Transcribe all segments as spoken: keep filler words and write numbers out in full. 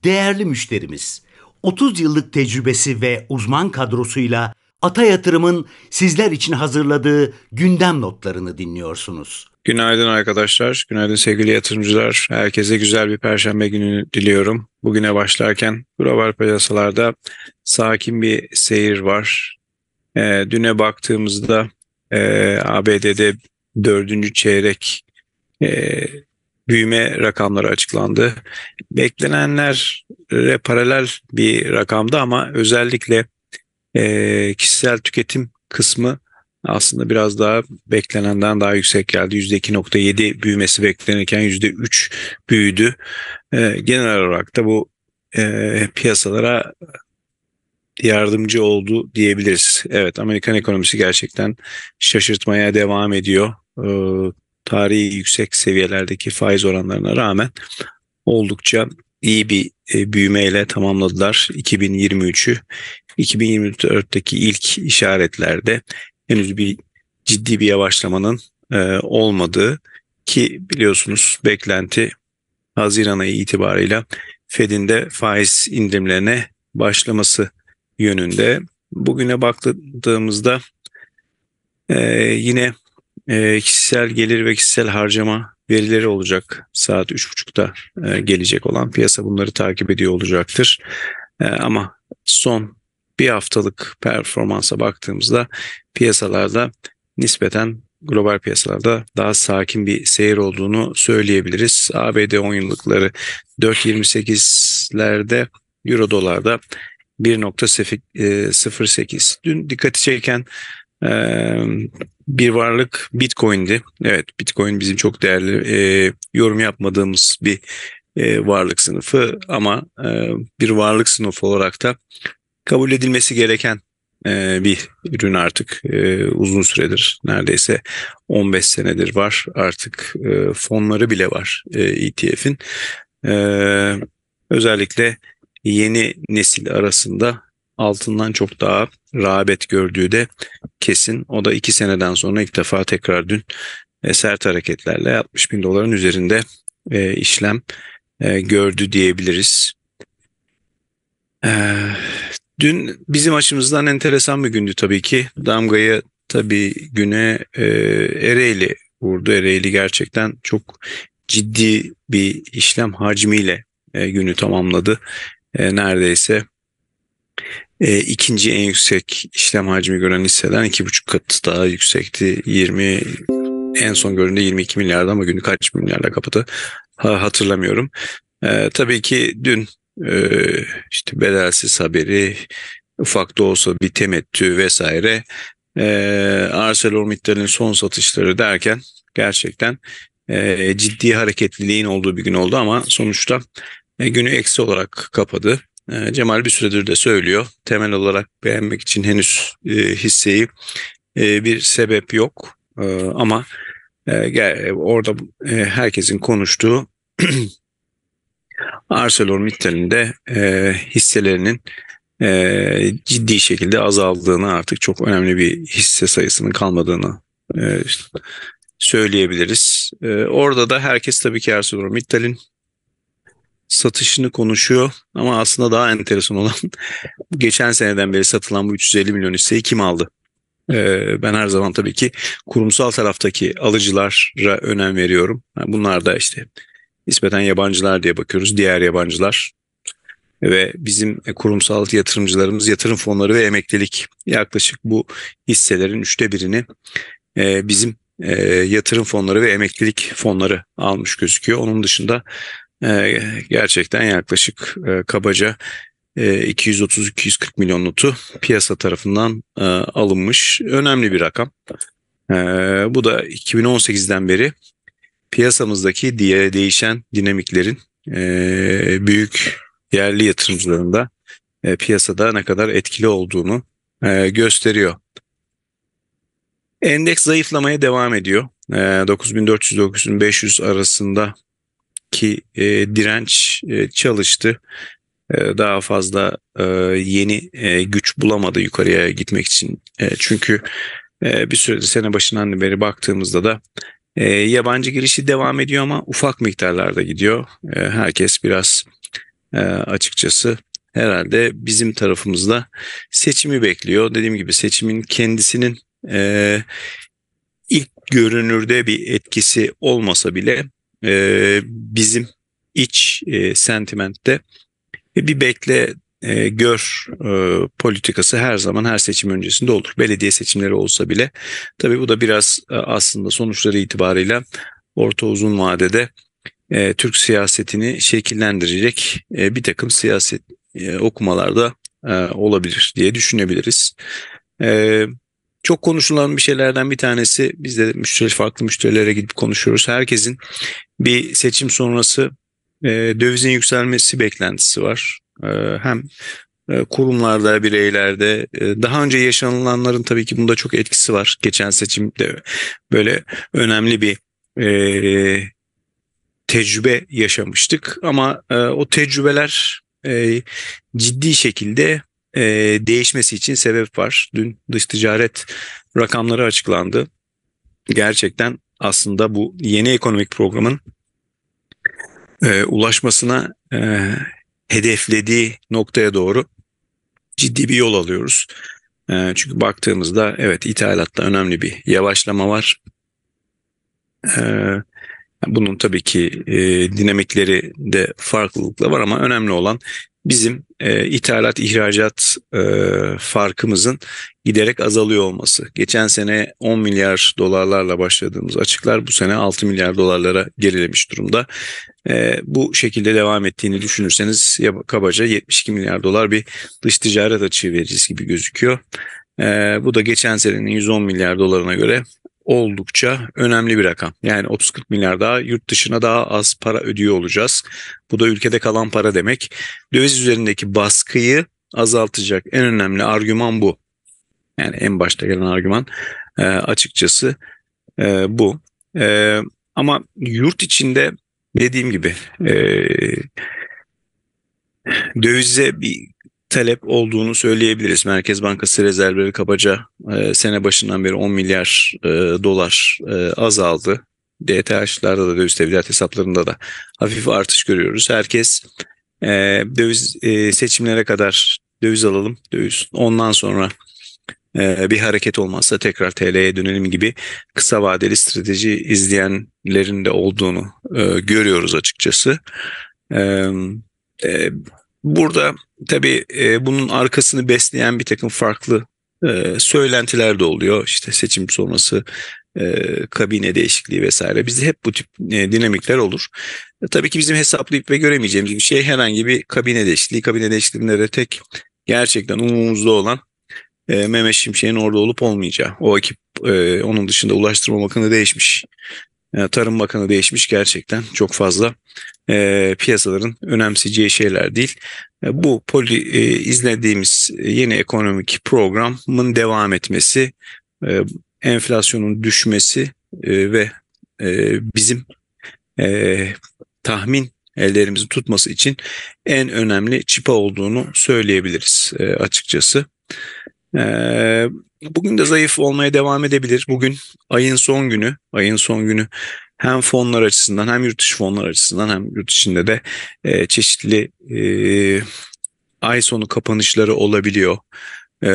Değerli müşterimiz, otuz yıllık tecrübesi ve uzman kadrosuyla Ata Yatırım'ın sizler için hazırladığı gündem notlarını dinliyorsunuz. Günaydın arkadaşlar, günaydın sevgili yatırımcılar. Herkese güzel bir Perşembe günü diliyorum. Bugüne başlarken global piyasalarda sakin bir seyir var. E, düne baktığımızda e, A B D'de dördüncü çeyrek e, büyüme rakamları açıklandı. Beklenenlere paralel bir rakamdı ama özellikle e, kişisel tüketim kısmı aslında biraz daha beklenenden daha yüksek geldi. yüzde iki nokta yedi büyümesi beklenirken yüzde üç büyüdü. E, genel olarak da bu e, piyasalara yardımcı oldu diyebiliriz. Evet, Amerikan ekonomisi gerçekten şaşırtmaya devam ediyor. E, tarihi yüksek seviyelerdeki faiz oranlarına rağmen oldukça iyi bir e, büyümeyle tamamladılar iki bin yirmi üçü. iki bin yirmi dörtteki ilk işaretlerde henüz bir ciddi bir yavaşlamanın e, olmadığı, ki biliyorsunuz beklenti Haziran ayı itibarıyla Fed'in de faiz indirimlerine başlaması yönünde. Bugüne baktığımızda e, yine e, kişisel gelir ve kişisel harcama verileri olacak. Saat üç buçukta e, gelecek olan piyasa bunları takip ediyor olacaktır. E, ama son bir haftalık performansa baktığımızda piyasalarda nispeten global piyasalarda daha sakin bir seyir olduğunu söyleyebiliriz. A B D on yıllıkları dört virgül yirmi sekizlerde, Euro dolarda bir nokta sıfır sekiz. Dün dikkati çeken ee, bir varlık Bitcoin'di. Evet, Bitcoin bizim çok değerli, e, yorum yapmadığımız bir e, varlık sınıfı ama e, bir varlık sınıfı olarak da kabul edilmesi gereken e, bir ürün artık. E, uzun süredir, neredeyse on beş senedir var artık, e, fonları bile var e, E T F'in. E, özellikle yeni nesil arasında altından çok daha rağbet gördüğü de kesin. O da iki seneden sonra ilk defa tekrar dün e, sert hareketlerle altmış bin doların üzerinde e, işlem e, gördü diyebiliriz. E, dün bizim açımızdan enteresan bir gündü tabii ki. Damgayı tabii güne e, Ereğli vurdu. Ereğli gerçekten çok ciddi bir işlem hacmiyle e, günü tamamladı. E, neredeyse E, ikinci en yüksek işlem hacmi gören hisseden iki buçuk kat daha yüksekti. yirmi en son göründüğü yirmi iki milyardı ama günü kaç milyarla kapadı ha, hatırlamıyorum. E, tabii ki dün e, işte bedelsiz haberi, ufak da olsa bir temettü vesaire, e, ArcelorMittal'in son satışları derken gerçekten e, ciddi hareketliliğin olduğu bir gün oldu ama sonuçta e, günü eksi olarak kapadı. E, Cemal bir süredir de söylüyor. Temel olarak beğenmek için henüz e, hisseyi e, bir sebep yok. E, ama e, gel, orada e, herkesin konuştuğu ArcelorMittal'in de e, hisselerinin e, ciddi şekilde azaldığını, artık çok önemli bir hisse sayısının kalmadığını e, işte söyleyebiliriz. E, orada da herkes tabii ki ArcelorMittal'in satışını konuşuyor ama aslında daha enteresan olan geçen seneden beri satılan bu üç yüz elli milyon hisseyi kim aldı? Ee, ben her zaman tabii ki kurumsal taraftaki alıcılara önem veriyorum. Bunlar da işte nispeten yabancılar diye bakıyoruz. Diğer yabancılar ve bizim kurumsal yatırımcılarımız, yatırım fonları ve emeklilik, yaklaşık bu hisselerin üçte birini e, bizim e, yatırım fonları ve emeklilik fonları almış gözüküyor. Onun dışında e, gerçekten yaklaşık e, kabaca iki yüz otuz iki yüz kırk milyon notu piyasa tarafından e, alınmış. Önemli bir rakam. E, bu da iki bin on sekizden beri piyasamızdaki diye değişen dinamiklerin e, büyük yerli yatırımcıların da e, piyasada ne kadar etkili olduğunu e, gösteriyor. Endeks zayıflamaya devam ediyor. E, dokuz bin dört yüz dokuz bin beş yüz arasındaki e, direnç e, çalıştı. Daha fazla e, yeni e, güç bulamadı yukarıya gitmek için. E, çünkü e, bir süredir, sene başından beri baktığımızda da e, yabancı girişi devam ediyor ama ufak miktarlarda gidiyor. E, herkes biraz e, açıkçası herhalde bizim tarafımızda seçimi bekliyor. Dediğim gibi seçimin kendisinin e, ilk görünürde bir etkisi olmasa bile e, bizim iç e, sentimentte bir bekle e, gör e, politikası her zaman her seçim öncesinde olur. Belediye seçimleri olsa bile tabii bu da biraz e, aslında sonuçları itibarıyla orta uzun vadede e, Türk siyasetini şekillendirecek e, bir takım siyaset e, okumalarda e, olabilir diye düşünebiliriz. E, Çok konuşulan bir şeylerden bir tanesi, biz de müşteri, farklı müşterilere gidip konuşuyoruz. Herkesin bir seçim sonrası e, dövizin yükselmesi beklentisi var. E, hem e, kurumlarda, bireylerde, e, daha önce yaşanılanların tabii ki bunda çok etkisi var. Geçen seçimde böyle önemli bir e, tecrübe yaşamıştık ama e, o tecrübeler e, ciddi şekilde e, değişmesi için sebep var. Dün dış ticaret rakamları açıklandı. Gerçekten aslında bu yeni ekonomik programın e, ulaşmasına e, hedeflediği noktaya doğru ciddi bir yol alıyoruz. E, çünkü baktığımızda evet ithalatta önemli bir yavaşlama var. E, Bunun tabii ki e, dinamikleri de farklılıkla var ama önemli olan bizim e, ithalat ihracat e, farkımızın giderek azalıyor olması. Geçen sene on milyar dolarlarla başladığımız açıklar bu sene altı milyar dolarlara gerilemiş durumda. E, bu şekilde devam ettiğini düşünürseniz ya, kabaca yetmiş iki milyar dolar bir dış ticaret açığı veririz gibi gözüküyor. E, bu da geçen senenin yüz on milyar dolarına göre oldukça önemli bir rakam. Yani otuz kırk milyar daha yurt dışına daha az para ödüyor olacağız. Bu da ülkede kalan para demek. Döviz üzerindeki baskıyı azaltacak en önemli argüman bu. Yani en başta gelen argüman e, açıkçası e, bu. E, ama yurt içinde dediğim gibi e, dövize bir talep olduğunu söyleyebiliriz. Merkez Bankası rezervleri kabaca e, sene başından beri on milyar e, dolar e, azaldı. D T H'larda da döviz tevdiat hesaplarında da hafif artış görüyoruz. Herkes e, döviz e, seçimlere kadar döviz alalım, döviz ondan sonra e, bir hareket olmazsa tekrar T L'ye dönelim gibi kısa vadeli strateji izleyenlerin de olduğunu e, görüyoruz açıkçası. E, e, Burada tabii e, bunun arkasını besleyen bir takım farklı e, söylentiler de oluyor. İşte seçim sonrası e, kabine değişikliği vesaire. Bizde hep bu tip e, dinamikler olur. E, tabii ki bizim hesaplayıp ve göremeyeceğimiz bir şey herhangi bir kabine değişikliği. Kabine değişikliğinde de tek gerçekten umumuzda olan e, Mehmet Şimşek'in orada olup olmayacağı. O ekip e, onun dışında Ulaştırma Bakanı değişmiş. E, Tarım Bakanı değişmiş, gerçekten çok fazla e, piyasaların önemseyeceği şeyler değil. E, bu poli, e, izlediğimiz yeni ekonomik programın devam etmesi, e, enflasyonun düşmesi e, ve e, bizim e, tahmin ellerimizin tutması için en önemli çıpa olduğunu söyleyebiliriz e, açıkçası. E, Bugün de zayıf olmaya devam edebilir. Bugün ayın son günü, ayın son günü hem fonlar açısından hem yurt dışı fonlar açısından hem yurt içinde de e, çeşitli e, ay sonu kapanışları olabiliyor. E,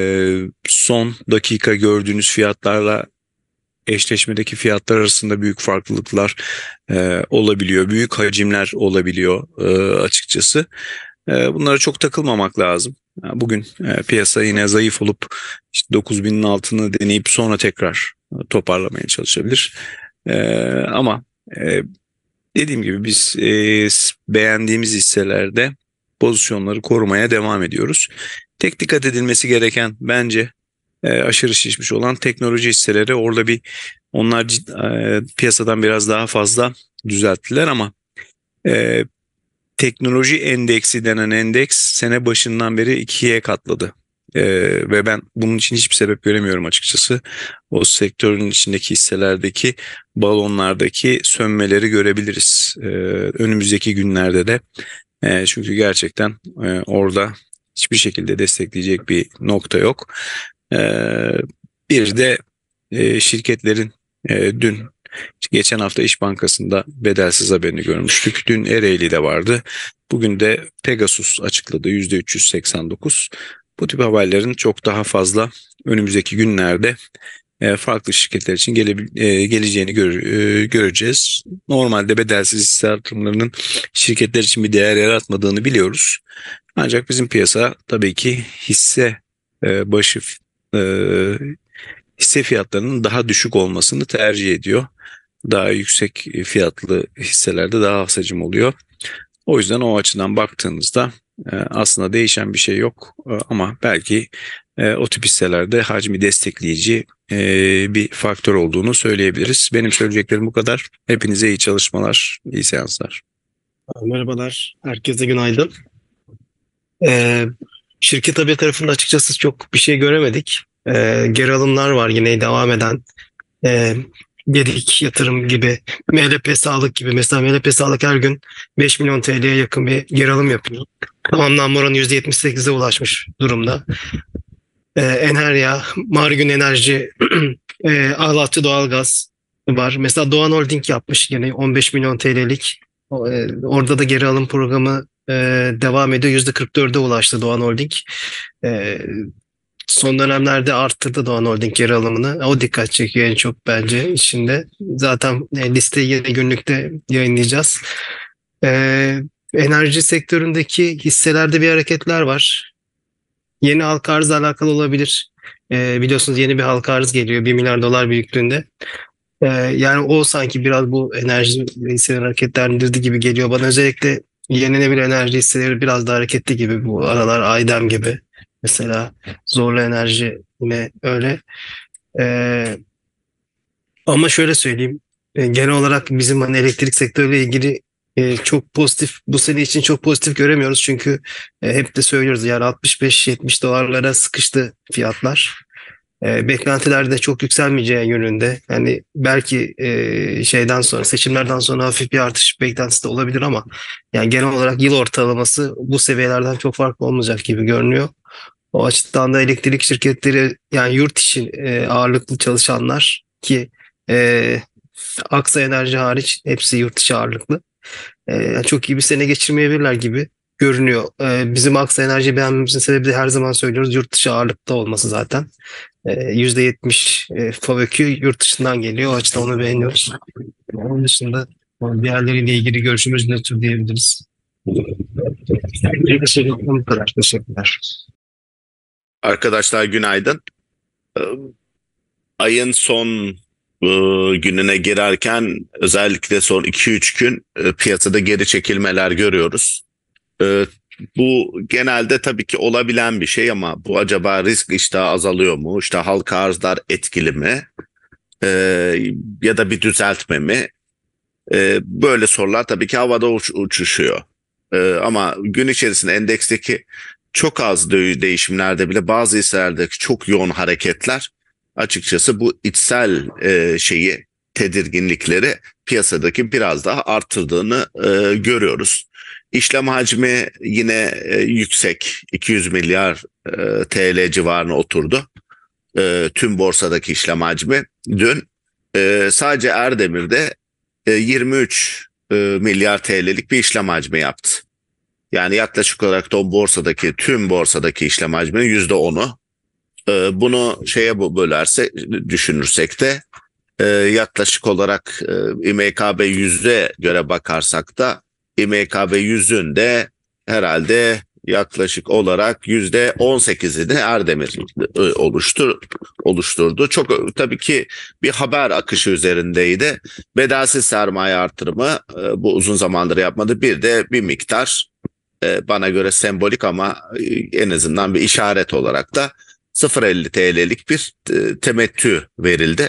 son dakika gördüğünüz fiyatlarla eşleşmedeki fiyatlar arasında büyük farklılıklar e, olabiliyor. Büyük hacimler olabiliyor e, açıkçası. E, bunlara çok takılmamak lazım. Bugün e, piyasa yine zayıf olup işte dokuz binin altını deneyip sonra tekrar e, toparlamaya çalışabilir. E, ama e, dediğim gibi biz e, beğendiğimiz hisselerde pozisyonları korumaya devam ediyoruz. Tek dikkat edilmesi gereken bence e, aşırı şişmiş olan teknoloji hisseleri. Orada bir onlar e, piyasadan biraz daha fazla düzelttiler ama e, teknoloji endeksi denen endeks sene başından beri ikiye katladı. Ee, ve ben bunun için hiçbir sebep göremiyorum açıkçası. O sektörün içindeki hisselerdeki balonlardaki sönmeleri görebiliriz. Ee, önümüzdeki günlerde de. Ee, çünkü gerçekten e, orada hiçbir şekilde destekleyecek bir nokta yok. Ee, bir de e, şirketlerin e, dün geçen hafta İş Bankası'nda bedelsiz haberini görmüştük. Dün Ereğli'de vardı. Bugün de Pegasus açıkladı yüzde üç yüz seksen dokuz. Bu tip haberlerin çok daha fazla önümüzdeki günlerde e, farklı şirketler için gele, e, geleceğini gör, e, göreceğiz. Normalde bedelsiz hisse artırımlarının şirketler için bir değer yaratmadığını biliyoruz. Ancak bizim piyasa tabii ki hisse e, başı e, hisse fiyatlarının daha düşük olmasını tercih ediyor. Daha yüksek fiyatlı hisselerde daha az hacim oluyor. O yüzden o açıdan baktığınızda e, aslında değişen bir şey yok. E, ama belki e, o tip hisselerde hacmi destekleyici e, bir faktör olduğunu söyleyebiliriz. Benim söyleyeceklerim bu kadar. Hepinize iyi çalışmalar, iyi seanslar. Merhabalar, herkese günaydın. Ee, şirket tabii tarafında açıkçası çok bir şey göremedik. Ee, geri alımlar var yine devam eden. Ee, Gedik yatırım gibi, M L P Sağlık gibi. Mesela M L P Sağlık her gün beş milyon T L'ye yakın bir geri alım yapıyor. Tamamlanma oranı yüzde yetmiş sekize ulaşmış durumda. Ee, Enerya, Margün Enerji, e, Ağlatçı Doğalgaz var. Mesela Doğan Holding yapmış yine on beş milyon T L'lik. O, e, Orada da geri alım programı e, devam ediyor. yüzde kırk dörde ulaştı Doğan Holding. E, Son dönemlerde arttırdı Doğan Holding geri alımını. O dikkat çekiyor en çok bence içinde. Zaten e, listeyi yine günlükte yayınlayacağız. E, Enerji sektöründeki hisselerde bir hareketler var. Yeni halka arzla alakalı olabilir. E, biliyorsunuz yeni bir halka arz geliyor. Bir milyar dolar büyüklüğünde. E, yani o sanki biraz bu enerji hisseleri hareketlendirdi gibi geliyor bana. Özellikle yenilenebilir enerji hisseleri biraz da hareketli gibi bu aralar. Aydem gibi. Mesela Zorlu Enerji yine öyle. E, Ama şöyle söyleyeyim. E, genel olarak bizim hani elektrik sektörüyle ilgili e, çok pozitif, bu sene için çok pozitif göremiyoruz. Çünkü e, hep de söylüyoruz yani altmış beş yetmiş dolarlara sıkıştı fiyatlar. E, beklentiler de çok yükselmeyeceği yönünde. Yani belki e, şeyden sonra, seçimlerden sonra hafif bir artış beklentisi de olabilir ama yani genel olarak yıl ortalaması bu seviyelerden çok farklı olmayacak gibi görünüyor. O açıdan da elektrik şirketleri yani yurt içi e, ağırlıklı çalışanlar ki e, Aksa Enerji hariç hepsi yurt içi ağırlıklı. E, yani çok iyi bir sene geçirmeyebilirler gibi görünüyor. E, bizim Aksa Enerji'yi beğenmemizin sebebi de her zaman söylüyoruz yurt dışı ağırlıkta olması zaten. E, yüzde yetmiş e, FAVÖK'ü yurt dışından geliyor. O açıdan onu beğeniyoruz. Onun dışında diğerleriyle ilgili görüşümüz ne tür diyebiliriz. Bu kadar. Teşekkürler. Arkadaşlar günaydın. Ee, Ayın son e, gününe girerken özellikle son iki üç gün e, piyasada geri çekilmeler görüyoruz. E, Bu genelde tabii ki olabilen bir şey ama bu acaba risk iştahı azalıyor mu? İşte halka arzlar etkili mi? E, Ya da bir düzeltme mi? E, böyle sorular tabii ki havada uç- uçuşuyor. E, ama gün içerisinde endeksteki çok az de- değişimlerde bile bazı hisselerdeki çok yoğun hareketler açıkçası bu içsel e, şeyi tedirginlikleri piyasadaki biraz daha arttırdığını e, görüyoruz. İşlem hacmi yine e, yüksek iki yüz milyar e, T L civarına oturdu. E, tüm borsadaki işlem hacmi dün e, sadece Erdemir'de e, yirmi üç e, milyar T L'lik bir işlem hacmi yaptı. Yani yaklaşık olarak da o borsadaki tüm borsadaki işlem hacminin yüzde onu. Ee, bunu şeye bölerse düşünürsek de e, yaklaşık olarak e, İ M K B yüze göre bakarsak da İ M K B yüzün de herhalde yaklaşık olarak yüzde on sekizini Erdemir e, oluştur, oluşturdu. Çok tabii ki bir haber akışı üzerindeydi. Bedelsiz sermaye artırımı e, bu uzun zamandır yapmadı. Bir de bir miktar bana göre sembolik ama en azından bir işaret olarak da sıfır virgül elli T L'lik bir temettü verildi.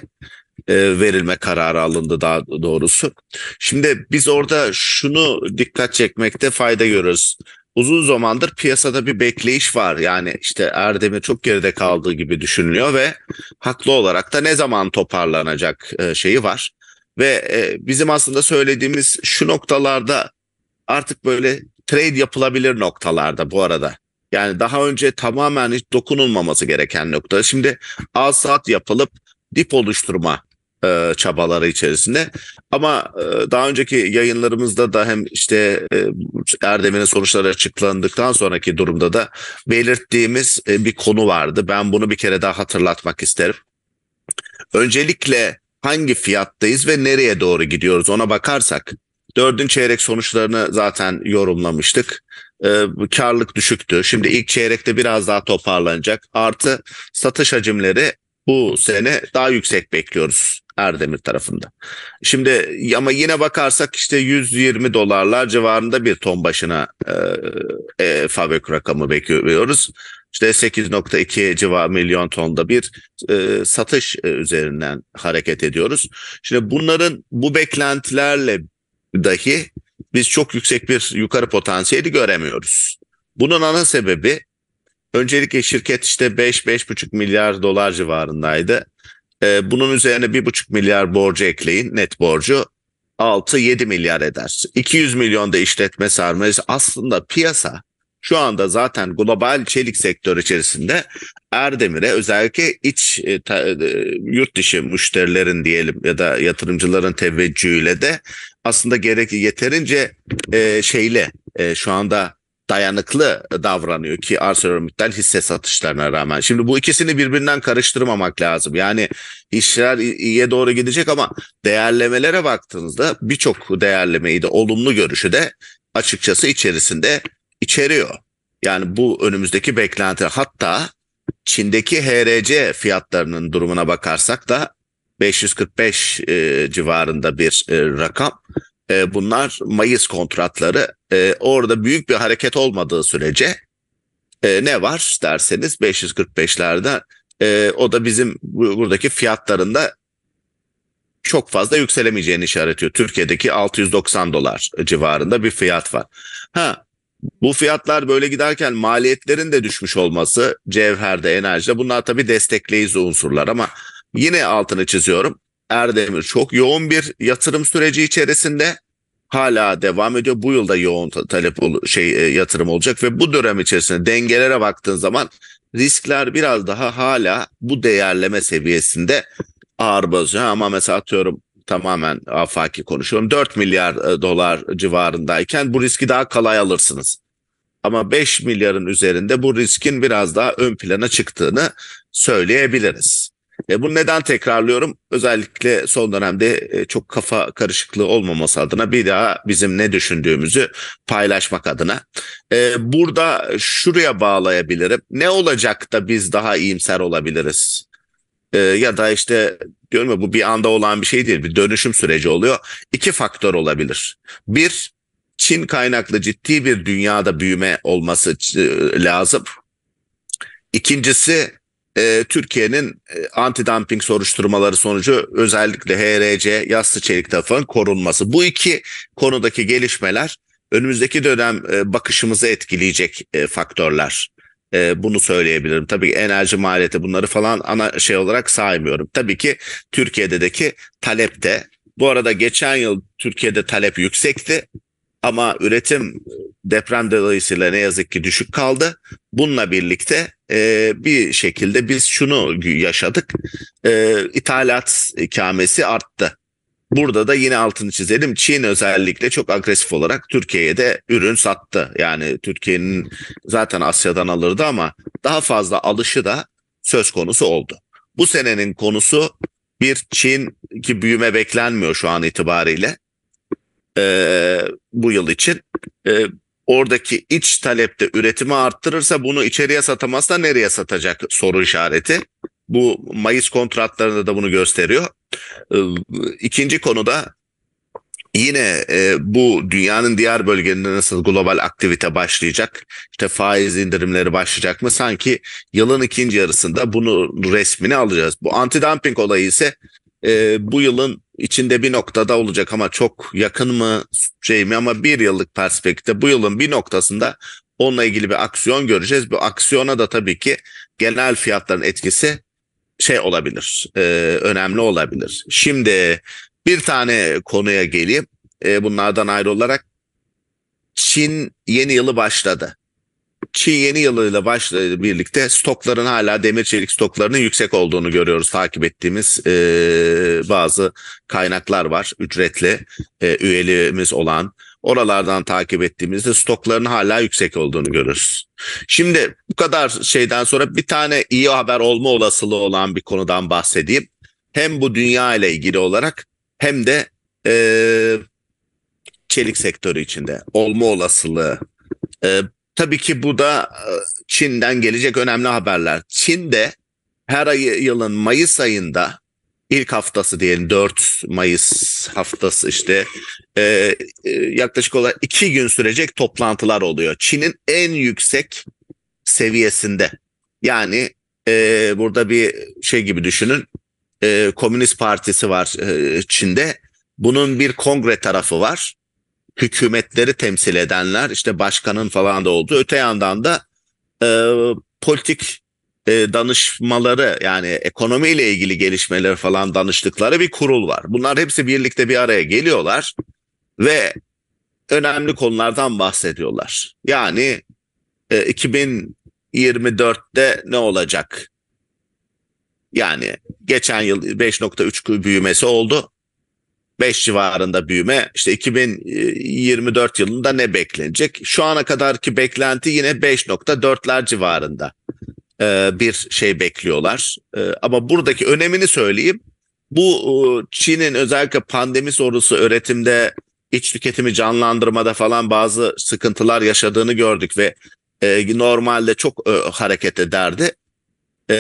Verilme kararı alındı daha doğrusu. Şimdi biz orada şunu dikkat çekmekte fayda görüyoruz. Uzun zamandır piyasada bir bekleyiş var. Yani işte Erdemir çok geride kaldığı gibi düşünülüyor ve haklı olarak da ne zaman toparlanacak şeyi var. Ve bizim aslında söylediğimiz şu noktalarda artık böyle trade yapılabilir noktalarda bu arada. Yani daha önce tamamen hiç dokunulmaması gereken nokta. Şimdi al sat yapılıp dip oluşturma e, çabaları içerisinde. Ama e, daha önceki yayınlarımızda da hem işte e, Erdemir'in sonuçları açıklandıktan sonraki durumda da belirttiğimiz e, bir konu vardı. Ben bunu bir kere daha hatırlatmak isterim. Öncelikle hangi fiyattayız ve nereye doğru gidiyoruz ona bakarsak, dördüncü çeyrek sonuçlarını zaten yorumlamıştık. Ee, karlılık düşüktü. Şimdi ilk çeyrekte biraz daha toparlanacak. Artı satış hacimleri bu sene daha yüksek bekliyoruz Erdemir tarafında. Şimdi ama yine bakarsak işte yüz yirmi dolarlar civarında bir ton başına e, e, fabrik rakamı bekliyoruz. İşte sekiz nokta iki civarı milyon tonda bir e, satış e, üzerinden hareket ediyoruz. Şimdi bunların bu beklentilerle dahi biz çok yüksek bir yukarı potansiyeli göremiyoruz. Bunun ana sebebi, öncelikle şirket işte beş beş buçuk milyar dolar civarındaydı. Ee, bunun üzerine bir buçuk milyar borcu ekleyin, net borcu altı yedi milyar eder. iki yüz milyon da işletme sermayesi. Aslında piyasa şu anda zaten global çelik sektörü içerisinde Erdemir'e özellikle iç e, ta, e, yurt dışı müşterilerin diyelim ya da yatırımcıların teveccühüyle de aslında gerek yeterince e, şeyle e, şu anda dayanıklı davranıyor ki ArcelorMittal hisse satışlarına rağmen. Şimdi bu ikisini birbirinden karıştırmamak lazım. Yani işler iyiye doğru gidecek ama değerlemelere baktığınızda birçok değerlemeyi de olumlu görüşü de açıkçası içerisinde içeriyor. Yani bu önümüzdeki beklenti, hatta Çin'deki H R C fiyatlarının durumuna bakarsak da beş yüz kırk beş e, civarında bir e, rakam. E, bunlar Mayıs kontratları. E, orada büyük bir hareket olmadığı sürece e, ne var derseniz beş yüz kırk beşlerde e, o da bizim buradaki fiyatlarında çok fazla yükselemeyeceğini işaret ediyor. Türkiye'deki altı yüz doksan dolar civarında bir fiyat var. Ha, bu fiyatlar böyle giderken maliyetlerin de düşmüş olması cevherde, enerjide, bunlar tabii destekleyici unsurlar ama yine altını çiziyorum. Erdemir çok yoğun bir yatırım süreci içerisinde hala devam ediyor. Bu yılda yoğun talep şey yatırım olacak ve bu dönem içerisinde dengelere baktığın zaman riskler biraz daha hala bu değerleme seviyesinde ağır basıyor. Ama mesela atıyorum, tamamen afaki konuşuyorum, dört milyar dolar civarındayken bu riski daha kolay alırsınız. Ama beş milyarın üzerinde bu riskin biraz daha ön plana çıktığını söyleyebiliriz. E bunu neden tekrarlıyorum? Özellikle son dönemde e, çok kafa karışıklığı olmaması adına, bir daha bizim ne düşündüğümüzü paylaşmak adına. E, burada şuraya bağlayabilirim. Ne olacak da biz daha iyimser olabiliriz? E, ya da işte diyorum ya, bu bir anda olan bir şey değil. Bir dönüşüm süreci oluyor. İki faktör olabilir. Bir, Çin kaynaklı ciddi bir dünyada büyüme olması e, lazım. İkincisi, e, Türkiye'nin e, anti-dumping soruşturmaları sonucu özellikle H R C, yassı çelik tarafının korunması. Bu iki konudaki gelişmeler önümüzdeki dönem e, bakışımızı etkileyecek e, faktörler. E, bunu söyleyebilirim. Tabii enerji maliyeti, bunları falan ana şey olarak saymıyorum. Tabii ki Türkiye'deki talep de. Bu arada geçen yıl Türkiye'de talep yüksekti. Ama üretim deprem dolayısıyla ne yazık ki düşük kaldı. Bununla birlikte e, bir şekilde biz şunu yaşadık. E, ithalat ikamesi arttı. Burada da yine altını çizelim. Çin özellikle çok agresif olarak Türkiye'ye de ürün sattı. Yani Türkiye'nin zaten Asya'dan alırdı ama daha fazla alışı da söz konusu oldu. Bu senenin konusu bir Çin ki büyüme beklenmiyor şu an itibariyle. Ee, bu yıl için ee, oradaki iç talepte üretimi arttırırsa bunu içeriye satamazsa nereye satacak soru işareti. Bu Mayıs kontratlarında da bunu gösteriyor. Ee, ikinci konuda yine e, bu dünyanın diğer bölgelerinde nasıl global aktivite başlayacak? İşte faiz indirimleri başlayacak mı? Sanki yılın ikinci yarısında bunu resmini alacağız. Bu anti-dumping olayı ise e, bu yılın içinde bir noktada olacak ama çok yakın mı şey mi, ama bir yıllık perspektifte bu yılın bir noktasında onunla ilgili bir aksiyon göreceğiz. Bu aksiyona da tabii ki genel fiyatların etkisi şey olabilir, e, önemli olabilir. Şimdi bir tane konuya geleyim. E, bunlardan ayrı olarak Çin yeni yılı başladı. Çin yeni yılıyla başladı birlikte stokların hala demir çelik stoklarının yüksek olduğunu görüyoruz. Takip ettiğimiz e, bazı kaynaklar var, ücretli e, üyeliğimiz olan. Oralardan takip ettiğimizde stokların hala yüksek olduğunu görürüz. Şimdi bu kadar şeyden sonra bir tane iyi haber olma olasılığı olan bir konudan bahsedeyim. Hem bu dünya ile ilgili olarak hem de e, çelik sektörü içinde olma olasılığı. E, tabii ki bu da Çin'den gelecek önemli haberler. Çin'de her ay, yılın Mayıs ayında ilk haftası diyelim, dört Mayıs haftası işte e, e, yaklaşık olarak iki gün sürecek toplantılar oluyor. Çin'in en yüksek seviyesinde. Yani e, burada bir şey gibi düşünün. E, Komünist Partisi var e, Çin'de. Bunun bir kongre tarafı var. Hükümetleri temsil edenler, işte başkanın falan da olduğu. Öte yandan da e, politik e, danışmaları, yani ekonomiyle ilgili gelişmeleri falan danıştıkları bir kurul var. Bunlar hepsi birlikte bir araya geliyorlar ve önemli konulardan bahsediyorlar. Yani e, iki bin yirmi dörtte ne olacak? Yani geçen yıl beş nokta üç büyümesi oldu. beş civarında büyüme. İşte iki bin yirmi dört yılında ne beklenecek? Şu ana kadarki beklenti yine beş nokta dörtler civarında ee, bir şey bekliyorlar. Ee, ama buradaki önemini söyleyeyim. Bu Çin'in özellikle pandemi sonrası üretimde, iç tüketimi canlandırmada falan bazı sıkıntılar yaşadığını gördük ve e, normalde çok e, hareket ederdi. E,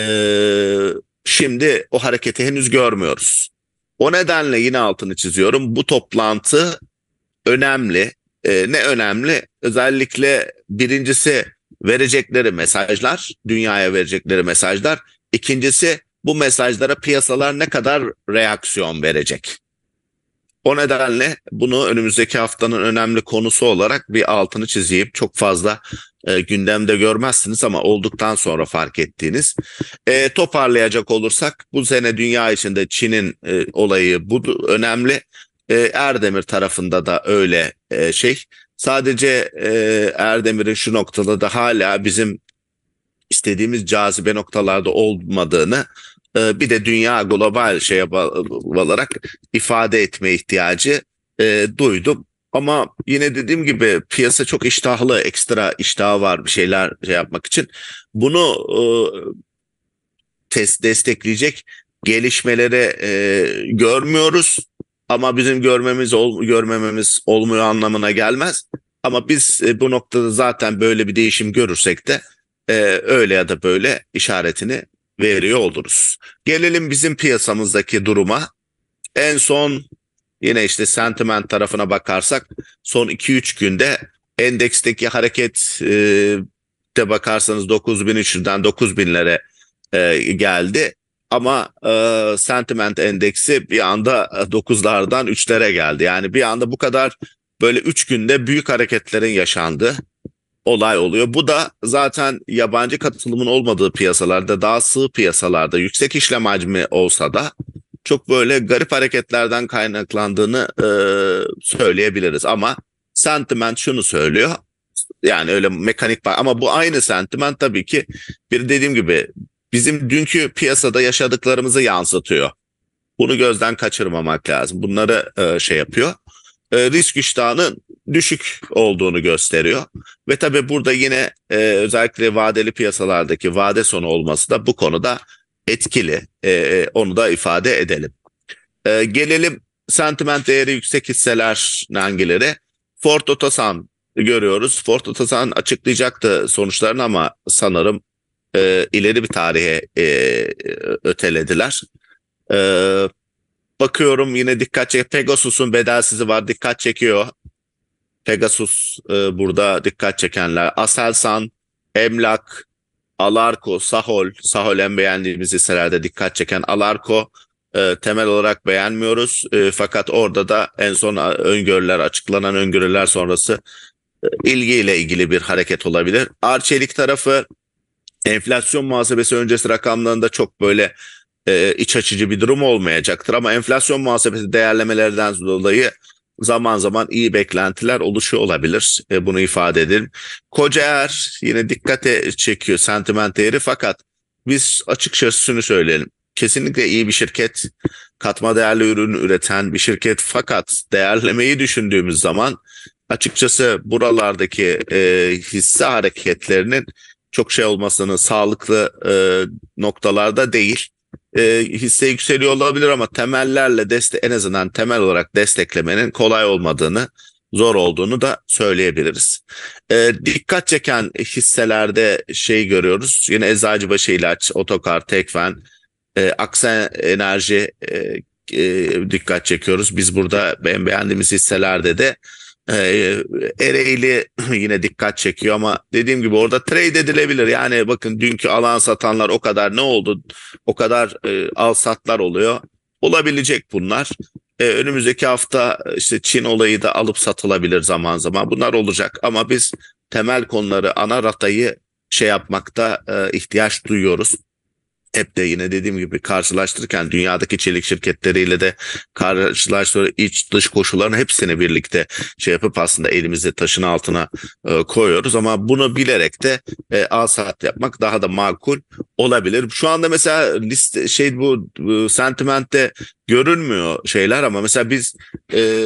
şimdi o hareketi henüz görmüyoruz. O nedenle yine altını çiziyorum. Bu toplantı önemli. Ee, ne önemli? Özellikle birincisi verecekleri mesajlar, dünyaya verecekleri mesajlar. İkincisi, bu mesajlara piyasalar ne kadar reaksiyon verecek? O nedenle bunu önümüzdeki haftanın önemli konusu olarak bir altını çizeyim. Çok fazla e, gündemde görmezsiniz ama olduktan sonra fark ettiğiniz. E, toparlayacak olursak bu sene dünya içinde Çin'in e, olayı bu önemli. E, Erdemir tarafında da öyle e, şey. Sadece e, Erdemir'in şu noktada da hala bizim istediğimiz cazibe noktalarda olmadığını, bir de dünya global şeye olarak ifade etme ihtiyacı e, duydum. Ama yine dediğim gibi piyasa çok iştahlı, ekstra iştahı var bir şeyler şey yapmak için. Bunu e, test destekleyecek gelişmeleri e, görmüyoruz. Ama bizim görmemiz ol, görmememiz olmuyor anlamına gelmez. Ama biz e, bu noktada zaten böyle bir değişim görürsek de e, öyle ya da böyle işaretini veriyor oluruz. Gelelim bizim piyasamızdaki duruma. En son yine işte sentiment tarafına bakarsak son iki üç günde endeksteki hareket e, de bakarsanız dokuz bin üç yüzden dokuz binlere e, geldi. Ama e, sentiment endeksi bir anda dokuzlardan üçlere geldi. Yani bir anda bu kadar böyle üç günde büyük hareketlerin yaşandığı olay oluyor. Bu da zaten yabancı katılımın olmadığı piyasalarda, daha sığ piyasalarda, yüksek işlem hacmi olsa da çok böyle garip hareketlerden kaynaklandığını e, söyleyebiliriz. Ama sentiment şunu söylüyor. Yani öyle mekanik var. Ama bu aynı sentiment tabii ki bir dediğim gibi bizim dünkü piyasada yaşadıklarımızı yansıtıyor. Bunu gözden kaçırmamak lazım. Bunları e, şey yapıyor. E, risk iştahının düşük olduğunu gösteriyor. Ve tabii burada yine e, özellikle vadeli piyasalardaki vade sonu olması da bu konuda etkili. E, onu da ifade edelim. E, gelelim sentiment değeri yüksek hisseler hangileri? Ford Otosan görüyoruz. Ford Otosan açıklayacaktı sonuçlarını ama sanırım e, ileri bir tarihe e, ötelediler. E, bakıyorum yine dikkat çekiyor. Pegasus'un bedelsizi var, dikkat çekiyor. Pegasus e, burada dikkat çekenler. Aselsan, Emlak, Alarko, Sahol. Sahol en beğendiğimiz hisselerde dikkat çeken. Alarko e, temel olarak beğenmiyoruz. E, fakat orada da en son öngörüler, açıklanan öngörüler sonrası e, ilgiyle ilgili bir hareket olabilir. Arçelik tarafı enflasyon muhasebesi öncesi rakamlarında çok böyle e, iç açıcı bir durum olmayacaktır. Ama enflasyon muhasebesi değerlemelerden dolayı zaman zaman iyi beklentiler oluşuyor olabilir. E, bunu ifade edelim. Kocaer yine dikkate çekiyor sentiment değeri, fakat biz açıkçası şunu söyleyelim. Kesinlikle iyi bir şirket, katma değerli ürün üreten bir şirket, fakat değerlemeyi düşündüğümüz zaman açıkçası buralardaki e, hisse hareketlerinin çok şey olmasını, sağlıklı e, noktalarda değil. E, hisse yükseliyor olabilir ama temellerle destek, en azından temel olarak desteklemenin kolay olmadığını, zor olduğunu da söyleyebiliriz. E, dikkat çeken hisselerde şey görüyoruz. Yine Eczacıbaşı İlaç, Otokar, Tekfen, e, Aksen Enerji e, e, dikkat çekiyoruz. Biz burada beğen- beğendiğimiz hisselerde de e, Ereğli yine dikkat çekiyor ama dediğim gibi orada trade edilebilir. Yani bakın, dünkü alan satanlar o kadar ne oldu? O kadar e, al satlar oluyor. Olabilecek bunlar. E, önümüzdeki hafta işte Çin olayı da alıp satılabilir zaman zaman. Bunlar olacak ama biz temel konuları, ana ratayı şey yapmakta e, ihtiyaç duyuyoruz. Hep de yine dediğim gibi karşılaştırırken dünyadaki çelik şirketleriyle de karşılaştırıyoruz. İç dış koşulların hepsini birlikte şey yapıp aslında elimizde taşın altına e, koyuyoruz. Ama bunu bilerek de e, al sat yapmak daha da makul olabilir. Şu anda mesela liste şey bu e, sentimentte görünmüyor şeyler ama mesela biz e,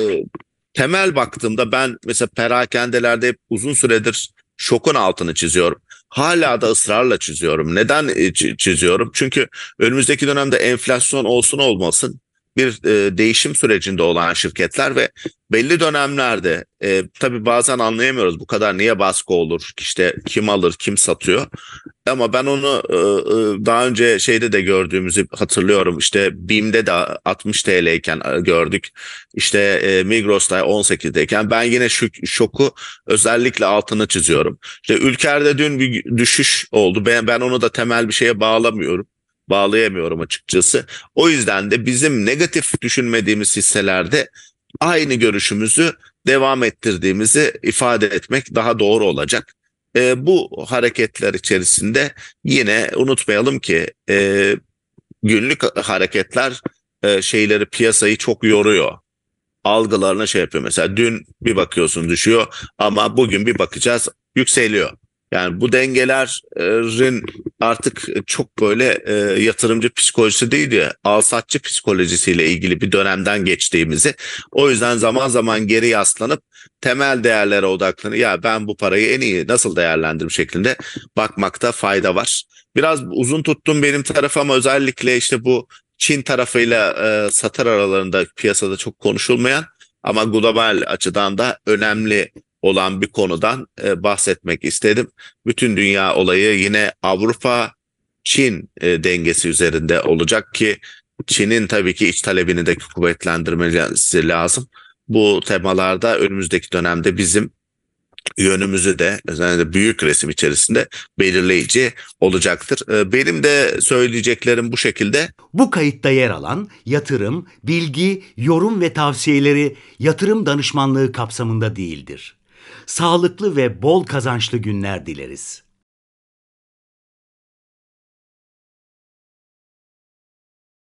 temel baktığımda ben mesela perakendelerde hep uzun süredir şokun altını çiziyorum. Hala da ısrarla çiziyorum. Neden e, çiziyorum? Çünkü önümüzdeki dönemde enflasyon olsun olmasın bir e, değişim sürecinde olan şirketler ve belli dönemlerde e, tabii bazen anlayamıyoruz bu kadar niye baskı olur, işte kim alır, kim satıyor. Ama ben onu e, e, daha önce şeyde de gördüğümüzü hatırlıyorum. İşte BİM'de de altmış T L'yken gördük. İşte e, Migros'ta on sekizdeyken ben yine şu şoku özellikle altını çiziyorum. İşte Ülker'de dün bir düşüş oldu. Ben, ben onu da temel bir şeye bağlamıyorum. Bağlayamıyorum açıkçası. O yüzden de bizim negatif düşünmediğimiz hisselerde aynı görüşümüzü devam ettirdiğimizi ifade etmek daha doğru olacak. E, bu hareketler içerisinde yine unutmayalım ki e, günlük hareketler e, şeyleri, piyasayı çok yoruyor. Algılarına şey yapıyor. Mesela dün bir bakıyorsun düşüyor ama bugün bir bakacağız yükseliyor. Yani bu dengelerin artık çok böyle e, yatırımcı psikolojisi değil ya, alsatçı psikolojisiyle ilgili bir dönemden geçtiğimizi, o yüzden zaman zaman geri yaslanıp temel değerlere odaklanıp ya ben bu parayı en iyi nasıl değerlendiririm şeklinde bakmakta fayda var. Biraz uzun tuttum benim tarafı ama özellikle işte bu Çin tarafıyla e, Satır aralarında piyasada çok konuşulmayan ama global açıdan da önemli olan bir konudan e, bahsetmek istedim. Bütün dünya olayı yine Avrupa-Çin e, dengesi üzerinde olacak ki Çin'in tabii ki iç talebini de kuvvetlendirmesi lazım. Bu temalarda önümüzdeki dönemde bizim yönümüzü de özellikle büyük resim içerisinde belirleyici olacaktır. E, benim de söyleyeceklerim bu şekilde. Bu kayıtta yer alan yatırım, bilgi, yorum ve tavsiyeleri yatırım danışmanlığı kapsamında değildir. Sağlıklı ve bol kazançlı günler dileriz.